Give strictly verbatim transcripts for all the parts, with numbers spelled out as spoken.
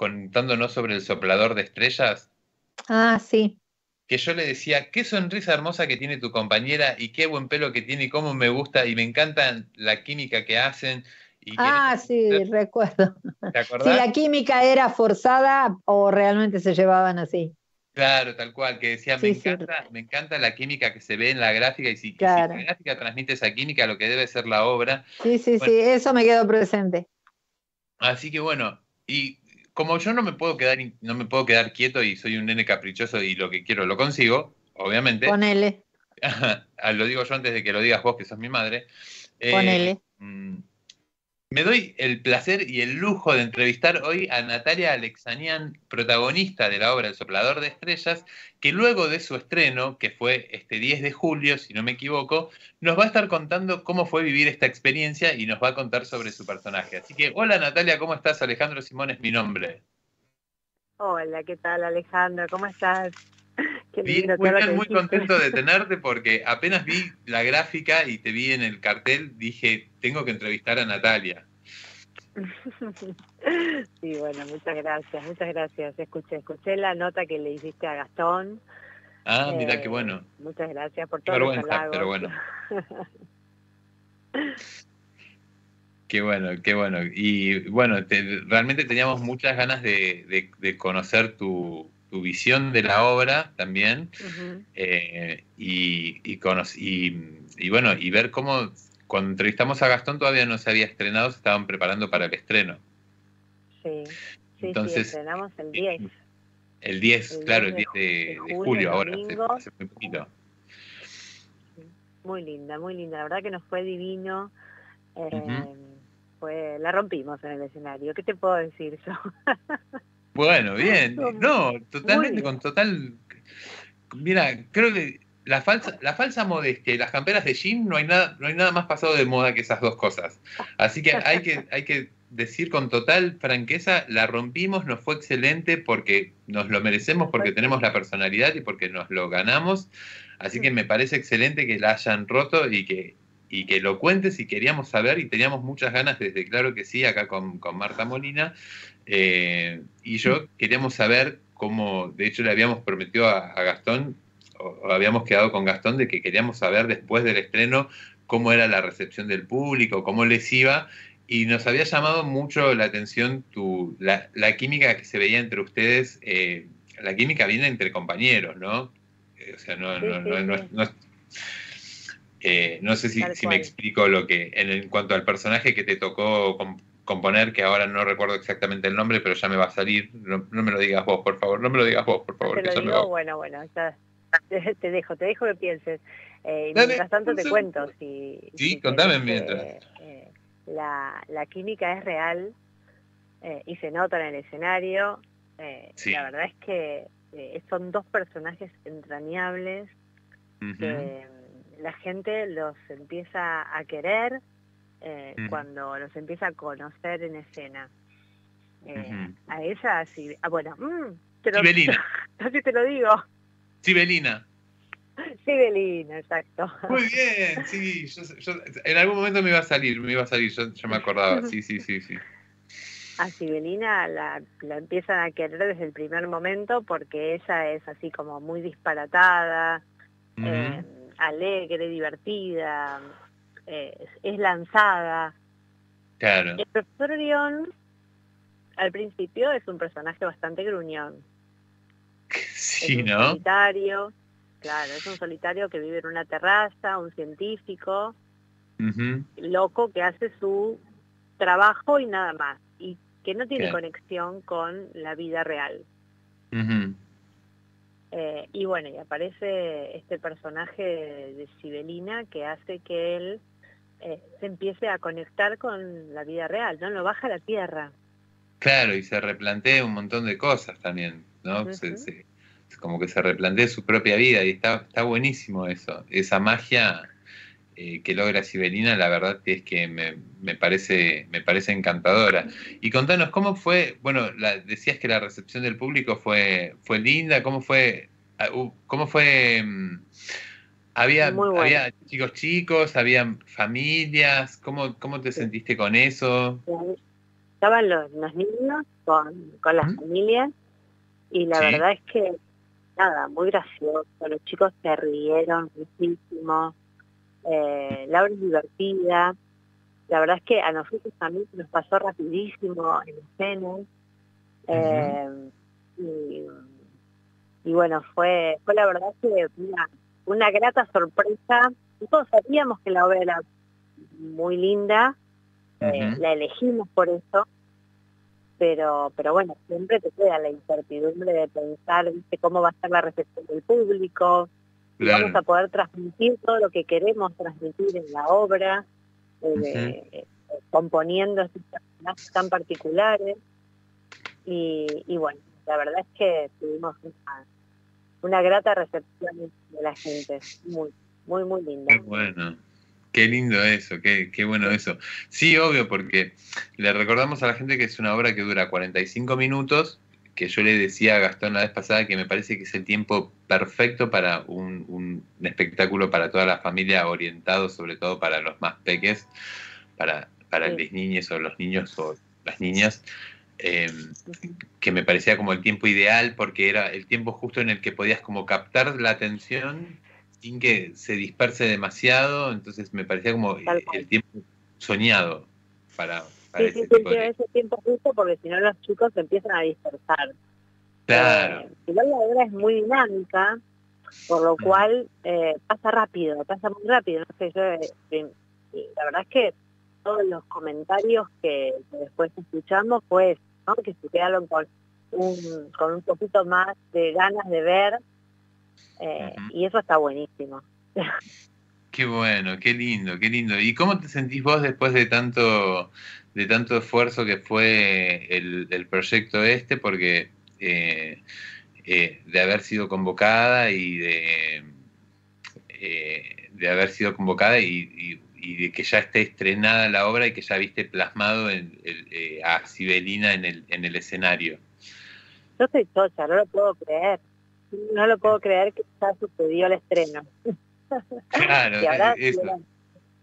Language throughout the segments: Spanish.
contándonos sobre el soplador de estrellas, Ah, sí. que yo le decía, qué sonrisa hermosa que tiene tu compañera y qué buen pelo que tiene y cómo me gusta y me encanta la química que hacen y quería Ah, sí, conocer, recuerdo. ¿te Si acordás? la química era forzada o realmente se llevaban así. Claro, tal cual, que decía, me Sí, sí, encanta, me encanta la química que se ve en la gráfica y si, y si la claro. gráfica transmite esa química, lo que debe ser la obra. Sí, sí, Bueno, sí, eso me quedó presente. así que bueno, y como yo no me puedo quedar, in- no me puedo quedar quieto y soy un nene caprichoso y lo que quiero lo consigo, obviamente, Ponele, lo digo yo antes de que lo digas vos, que sos mi madre, eh, ponele. mm, me doy el placer y el lujo de entrevistar hoy a Natalia Alexanian, protagonista de la obra El Soplador de Estrellas, que luego de su estreno, que fue este diez de julio, si no me equivoco, nos va a estar contando cómo fue vivir esta experiencia y nos va a contar sobre su personaje. Así que, hola Natalia, ¿cómo estás? Alejandro Simón es mi nombre. Hola, ¿qué tal, Alejandro? ¿Cómo estás? Qué Bien, lindo muy todo lo que bien, muy dijiste. contento de tenerte porque apenas vi la gráfica y te vi en el cartel, dije, tengo que entrevistar a Natalia. Sí, bueno, muchas gracias, muchas gracias. Escuché, escuché la nota que le hiciste a Gastón. Ah, mira qué Eh, bueno. muchas gracias por Qué todos los vergüenza, pero halagos. bueno. Qué bueno, qué bueno. Y bueno, te- realmente teníamos muchas ganas de, de- de conocer tu, tu visión de la obra también, Ujú. eh, y, y, cono- y- y bueno, y ver cómo cuando entrevistamos a Gastón todavía no se había estrenado, se estaban preparando para el estreno. Sí, sí, sí, Entonces, estrenamos el eh, diez, el diez, el claro, diez el de, diez ju- de de, de julio, el julio ahora, hace, domingo. hace muy poquito. Sí. Muy linda, muy linda. La verdad que nos fue divino. Ujú. Eh, fue, la rompimos en el escenario. ¿Qué te puedo decir yo? Bueno, bien. Estuvo No, muy totalmente, bien. con total. Mira, creo que la falsa, la falsa modestia y las camperas de jean no hay nada, no hay nada más pasado de moda que esas dos cosas. Así que hay que, hay que decir con total franqueza, la rompimos, nos fue excelente porque nos lo merecemos, Nos fue porque tenemos la excelente. personalidad y porque nos lo ganamos. Así que me parece excelente que la hayan roto y que, y que lo cuentes y queríamos saber y teníamos muchas ganas desde Claro que sí, acá con, con Marta Molina. Eh, y yo queríamos saber cómo, de hecho le habíamos prometido a, a Gastón, o, o habíamos quedado con Gastón de que queríamos saber después del estreno cómo era la recepción del público, cómo les iba, y nos había llamado mucho la atención tu, la, la química que se veía entre ustedes, eh, la química viene entre compañeros, ¿no? Eh, o sea, no, Sí, no, sí, no, no, sí, no, eh, no sé si, tal si me cual. explico lo que, en, en cuanto al personaje que te tocó com- componer, que ahora no recuerdo exactamente el nombre, pero ya me va a salir. No, no me lo digas vos, por favor. No me lo digas vos, por No favor, te que lo ya me va. digo, bueno, bueno, ya te, te dejo, te dejo que pienses. Eh, y Dale, mientras tanto un te cuento, segundo. si, Sí, si querés, contame mientras. eh, eh, la, la química es real, eh, y se nota en el escenario. Eh, la Sí. verdad es que eh, son dos personajes entrañables Ujú, que mm, la gente los empieza a querer eh, ujú, cuando los empieza a conocer en escena. Eh, ujú. a ella, sí, ah, bueno, mm, te lo, Sibelina, casi te lo digo. Sibelina. Sibelina, exacto. Muy bien, sí. Yo, yo- en algún momento me iba a salir, me iba a salir, yo, yo me acordaba. Sí, sí, sí, sí. A Sibelina la, la empiezan a querer desde el primer momento porque ella es así como muy disparatada, eh, Ujú, alegre, divertida, eh, es, es lanzada. claro. El profesor Orión, al principio, es un personaje bastante gruñón. Es Sí, un ¿no? solitario, claro, es un solitario que vive en una terraza, un científico, Ujú, loco que hace su trabajo y nada más, y que no tiene claro. conexión con la vida real. Ujú. Eh, y bueno, y aparece este personaje de, de Sibelina que hace que él eh, se empiece a conectar con la vida real, ¿no? Lo baja a la tierra. Claro, y se replantea un montón de cosas también, ¿no? Se, Ujú. se- como que se replantea su propia vida y está, está buenísimo eso. Esa magia, eh, que logra Sibelina, la verdad que es que me, me parece, me parece encantadora. Y contanos, ¿cómo fue? Bueno, la- decías que la recepción del público fue, fue linda, ¿cómo fue? Ah, uh, ¿Cómo fue? mm, Había, Muy buena. había chicos chicos, había familias, ¿cómo, cómo te Sí. sentiste con eso? Estaban los, los niños con, con las ¿Mm? familias, y la Sí. verdad es que, nada, muy gracioso, los chicos se rieron muchísimo, eh, Laura es divertida, la verdad es que a nosotros también nos pasó rapidísimo en escena, Ujú. eh, y, y bueno, fue fue la verdad que una, una grata sorpresa. Todos sabíamos que la obra era muy linda, eh, Ujú. la elegimos por eso, pero pero bueno, siempre te queda la incertidumbre de pensar, ¿viste?, cómo va a ser la recepción del público, si vamos Claro. a poder transmitir todo lo que queremos transmitir en la obra, Ujú. eh, eh, componiendo estos personajes tan particulares. Y, y bueno, la verdad es que tuvimos una, una grata recepción de la gente, muy, muy, muy linda. Qué bueno. Qué lindo eso, qué, qué bueno eso. Sí, obvio, porque le recordamos a la gente que es una obra que dura cuarenta y cinco minutos, que yo le decía a Gastón la vez pasada que me parece que es el tiempo perfecto para un, un espectáculo para toda la familia, orientado sobre todo para los más peques, para, para Sí. las niñas o los niños o las niñas, eh, Ujú. que me parecía como el tiempo ideal porque era el tiempo justo en el que podías como captar la atención sin que se disperse demasiado, entonces me parecía como Tal eh, cual. el tiempo soñado para, para Sí, sí, ese sí, tipo tiene de... ese tiempo justo porque si no los chicos se empiezan a dispersar. Claro. Eh, igual la obra es muy dinámica, por lo Ujú. cual eh, pasa rápido, pasa muy rápido. No sé, yo, eh, eh, la verdad es que todos los comentarios que, que después escuchamos, pues, ¿no?, que se quedaron con un, con un poquito más de ganas de ver, eh, Ujú. y eso está buenísimo. Qué bueno, qué lindo, qué lindo. ¿Y cómo te sentís vos después de tanto, de tanto esfuerzo que fue el, el proyecto este? Porque eh, eh, de haber sido convocada y de, eh, de haber sido convocada y, y- y de que ya esté estrenada la obra y que ya viste plasmado en, el, eh, a Sibelina en el, en el escenario. Yo soy chocha, no lo puedo creer. No lo puedo creer que ya sucedió el estreno. Claro, Y ahora eh, eso. vienen,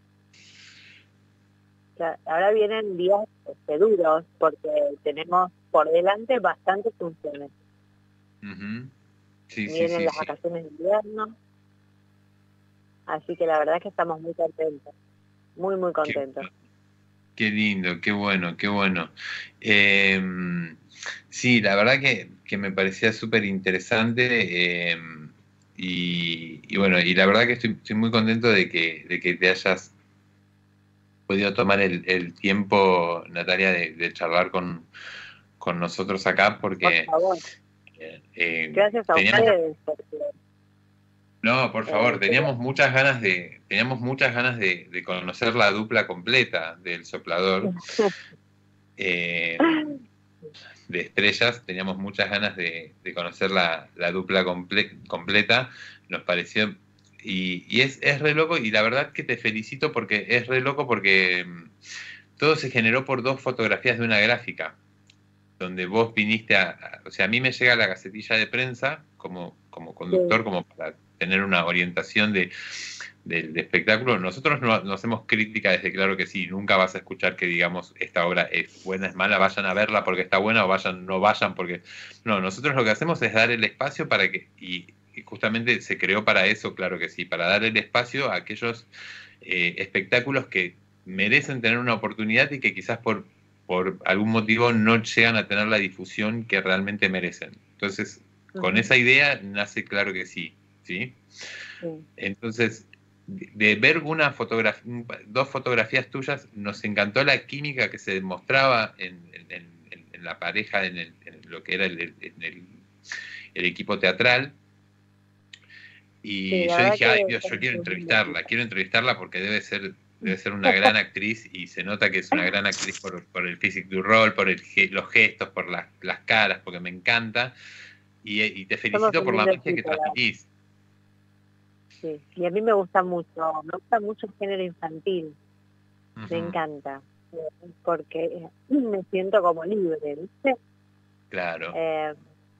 ahora vienen días este, duros porque tenemos por delante bastantes funciones. Ujú. Sí, sí, Vienen sí, las sí. vacaciones de invierno, así que la verdad es que estamos muy contentos, muy, muy Qué, contentos. qué lindo, qué bueno, qué bueno. Eh, sí, la verdad que, que me parecía súper interesante, eh, y, y bueno, y la verdad que estoy, estoy muy contento de que, de que te hayas podido tomar el, el tiempo, Natalia, de, de charlar con, con nosotros acá, Por porque favor, eh, eh, gracias a teníamos, ustedes, porque no, por favor, eh, teníamos muchas ganas de, teníamos muchas ganas de, de conocer la dupla completa del Soplador. Eh, de estrellas, teníamos muchas ganas de, de conocer la, la dupla comple- completa, nos pareció, y, y es, es re loco, y la verdad que te felicito porque es re loco porque mm, todo se generó por dos fotografías de una gráfica, donde vos viniste a, a- o sea, a mí me llega la gacetilla de prensa como, como sí, conductor, como para tener una orientación de, del espectáculo. Nosotros no, no hacemos crítica desde Claro que Sí, nunca vas a escuchar que digamos esta obra es buena, es mala, vayan a verla porque está buena o vayan, no vayan porque... No, nosotros lo que hacemos es dar el espacio para que, y, y justamente se creó para eso, Claro que Sí, para dar el espacio a aquellos eh, espectáculos que merecen tener una oportunidad y que quizás por, por algún motivo no llegan a tener la difusión que realmente merecen. Entonces, con ujú, esa idea nace Claro que Sí, ¿sí? sí. Entonces, de, de ver una fotografía, dos fotografías tuyas, nos encantó la química que se demostraba en, en- en- en la pareja, en, el- en lo que era el, el- en el- el equipo teatral. Sí, Y la yo verdad dije, ay que Dios, yo somos quiero un lindo entrevistarla, equipo. quiero entrevistarla porque debe ser, debe ser una gran actriz y se nota que es una gran actriz por, por el physique du rol, por el, ge- los gestos, por las, las caras, porque me encanta. Y, y te Somos felicito un por la lindo magia que equipo, la verdad. transmitís. Sí. Y a mí me gusta mucho, me gusta mucho el género infantil, me Ujú. encanta, eh, porque eh, me siento como libre, ¿viste? Claro. Eh,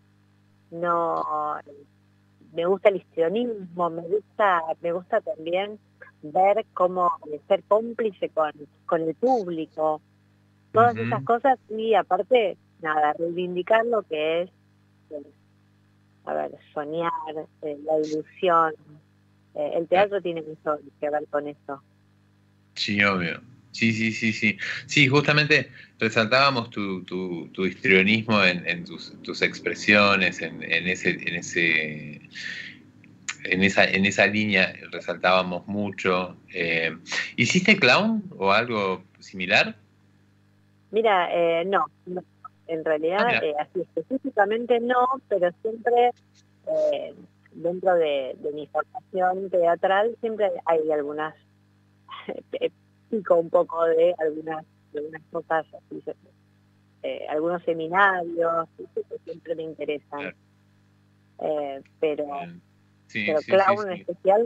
no, me gusta el histrionismo, me gusta, me gusta también ver cómo ser cómplice con, con el público, todas esas Ujú. cosas, y aparte nada, reivindicar lo que es, eh, a ver, soñar, eh, la ilusión. Eh, el teatro tiene mucho que ver con eso. Sí, obvio. Sí, sí, sí, sí. Sí, justamente resaltábamos tu, tu, tu histrionismo en, en tus, tus expresiones, en, en ese, en ese, en esa, en esa línea resaltábamos mucho. Eh, ¿hiciste clown o algo similar? Mira, eh, no, no, en Ah, realidad, mira. eh, así específicamente no, pero siempre eh, dentro de, de mi formación teatral siempre hay algunas, eh, pico un poco de algunas, de algunas cosas, así, eh, algunos seminarios, ¿viste? Que siempre me interesan, Claro. eh, pero, Bien. Sí, pero sí, sí, clown en sí. especial,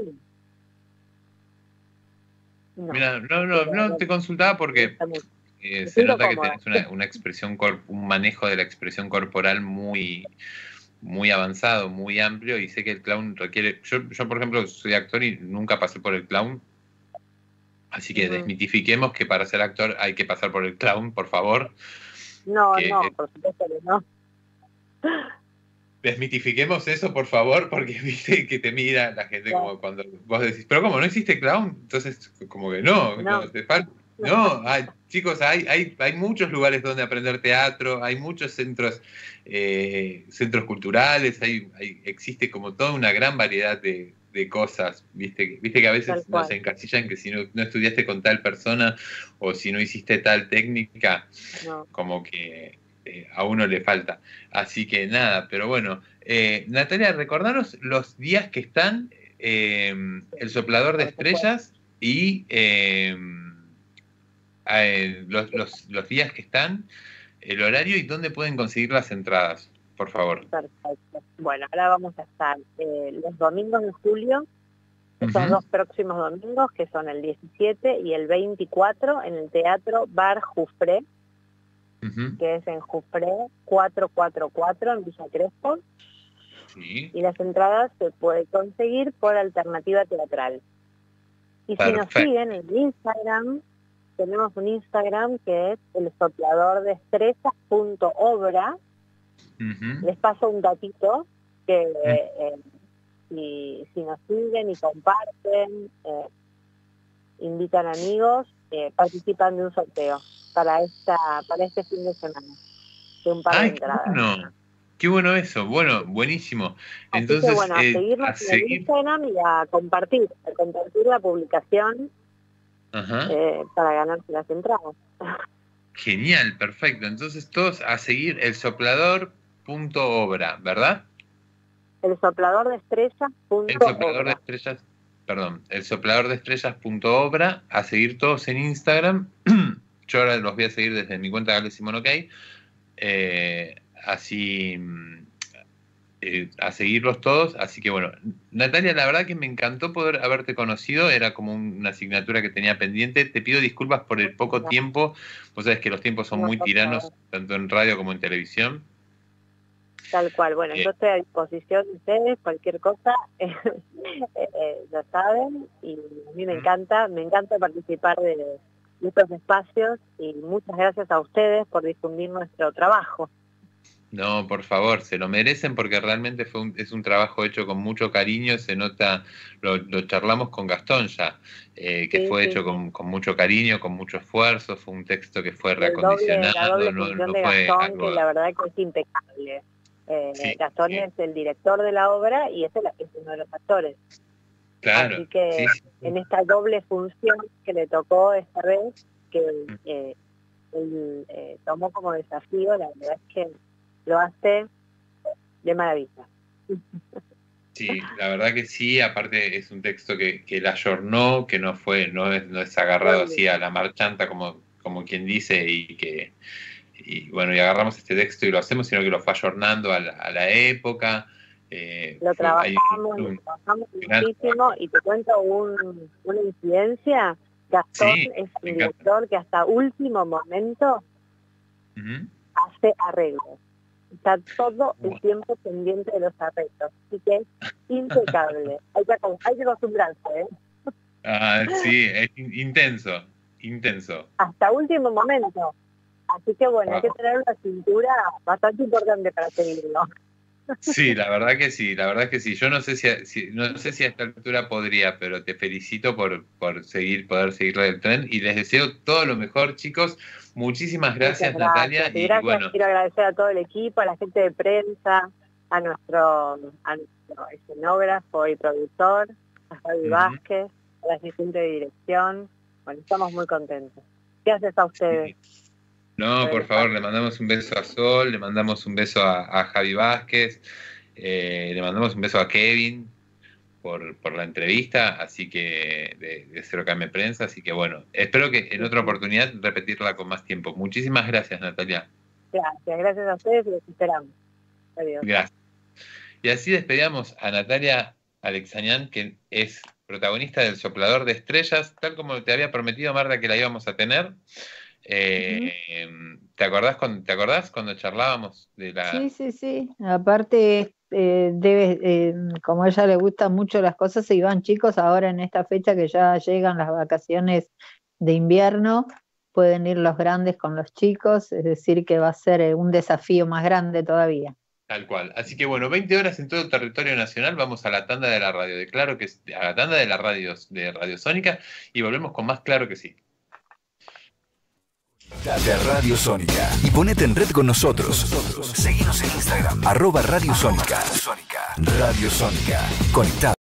no, Mira, no, no, pero no te bueno, consultaba me porque gusta mucho, eh, me se siento nota que cómoda. tenés una, una expresión, cor- un manejo de la expresión corporal muy, muy avanzado, muy amplio, y sé que el clown requiere. Yo, yo, por ejemplo, soy actor y nunca pasé por el clown, así que Ujú. desmitifiquemos que para ser actor hay que pasar por el clown, por favor. No, Que no, eh, por supuesto que no. desmitifiquemos eso, por favor, porque viste que te mira la gente Claro, como cuando vos decís, pero ¿cómo no existe clown? Entonces, como que no, no, no, te falta. No, hay, chicos, hay, hay, hay muchos lugares donde aprender teatro, hay muchos centros, eh, centros culturales, hay, hay, existe como toda una gran variedad de, de cosas, viste, viste que a tal veces nos cual, encasillan que si no, no estudiaste con tal persona o si no hiciste tal técnica, no. como que eh, a uno le falta. Así que nada, pero bueno. Eh, Natalia, recordanos los días que están eh, el soplador de Por supuesto. estrellas y eh, eh, los, los, los días que están, el horario y dónde pueden conseguir las entradas, por favor. Perfecto. Bueno, ahora vamos a estar eh, los domingos de julio, estos Ujú, dos próximos domingos, que son el diecisiete y el veinticuatro, en el Teatro Bar Jufré, ujú, que es en Jufré cuatrocientos cuarenta y cuatro en Villa Crespo, sí, y las entradas se puede conseguir por Alternativa Teatral. Y si nos perfecto. siguen en Instagram, tenemos un Instagram que es el soplador de estrellas punto obra. Ujú, Les paso un datito que ujú. eh, si, si nos siguen y comparten, eh, invitan amigos, eh, participan de un sorteo para esta para este fin de semana, de un par de Ay, qué entradas. bueno. Qué bueno eso. Bueno, buenísimo. Así que Entonces, bueno, a eh, seguirnos a en el seguir. Instagram y a compartir, a compartir la publicación Ajá. eh, para ganarse las entradas. Genial, perfecto. Entonces todos a seguir el soplador punto obra, ¿verdad? El soplador de estrellas El punto soplador de obra. estrellas, perdón, el soplador de estrellas punto obra, a seguir todos en Instagram. Yo ahora los voy a seguir desde mi cuenta Gale Simón OK. Eh, así mm, eh, a seguirlos todos. Así que bueno, Natalia, la verdad que me encantó poder haberte conocido. Era como un- una asignatura que tenía pendiente. Te pido disculpas por el poco tiempo. Vos sabés que los tiempos son No, muy por favor. tiranos, tanto en radio como en televisión. Tal cual. Bueno, Eh, yo estoy a disposición de ustedes, cualquier cosa, eh, eh, lo saben, y a mí me encanta, me encanta participar de, de estos espacios, y muchas gracias a ustedes por difundir nuestro trabajo. No, por favor, se lo merecen porque realmente fue un- es un trabajo hecho con mucho cariño, se nota, lo, lo charlamos con Gastón ya, eh, que Sí, fue sí, hecho sí. con, con mucho cariño, con mucho esfuerzo, fue un texto que fue El doble, la reacondicionado, doble no, función no de fue Gastón, algo... que la verdad que es impecable. Eh, Sí, Gastón sí, es el director de la obra y es, el, es uno de los actores. claro, Así que sí, sí. en esta doble función que le tocó esta vez, que eh, él eh, tomó como desafío, la verdad es que lo hace de maravilla. Sí, la verdad que sí, aparte es un texto que, que la ayornó, que no fue, no es, no es agarrado así a la marchanta como, como quien dice, y que, y bueno, y agarramos este texto y lo hacemos, sino que lo fue ayornando a la, a la época. eh, Lo fue, hay trabajamos, lo un trabajamos gran muchísimo, y te cuento un, una incidencia. Gastón sí, es me un encanta. director que hasta último momento Ujú. hace arreglos. Está todo el Bueno. tiempo pendiente de los arreglos. Así que es impecable. Hay que, hay que acostumbrarse, ¿eh? Ah, sí, es in- intenso, intenso. Hasta último momento. Así que bueno, Wow. hay que tener una cintura bastante importante para seguirlo. Sí, la verdad que sí, la verdad que sí. Yo no sé si, a- si- no sé si a esta altura podría, pero te felicito por, por seguir, poder seguirle el tren y les deseo todo lo mejor, chicos. Muchísimas gracias, Muchas Natalia. gracias. Y Y gracias, bueno, quiero agradecer a todo el equipo, a la gente de prensa, a nuestro, a nuestro escenógrafo y productor, a Javi Ujú. Vázquez, a la asistente de dirección. Bueno, estamos muy contentos. Gracias a ustedes. no, por por el favor, espacio. le mandamos un beso a Sol, le mandamos un beso a, a Javi Vázquez, eh, le mandamos un beso a Kevin por, por la entrevista, así que de, de Cero Cambio Prensa, así que bueno, espero que en otra oportunidad repetirla con más tiempo. Muchísimas gracias, Natalia. Gracias, gracias a ustedes y los esperamos. Adiós. Gracias. Y así despedíamos a Natalia Alexañán, que es protagonista del Soplador de Estrellas, tal como te había prometido Marta que la íbamos a tener. Eh, ¿te acordás cuando, te acordás cuando charlábamos de la... Sí, sí, sí. Aparte, eh, debe, eh, como a ella le gustan mucho las cosas, se iban chicos ahora en esta fecha que ya llegan las vacaciones de invierno, pueden ir los grandes con los chicos, es decir, que va a ser eh, un desafío más grande todavía. Tal cual. Así que bueno, veinte horas en todo el territorio nacional, vamos a la tanda de la radio, de claro que sí, a la tanda de la radio, de Radio Sónica, y volvemos con más Claro que sí. De Radio Sónica y ponete en red con nosotros. Seguinos en Instagram, arroba Radio Sónica. Radio Sónica, conectado.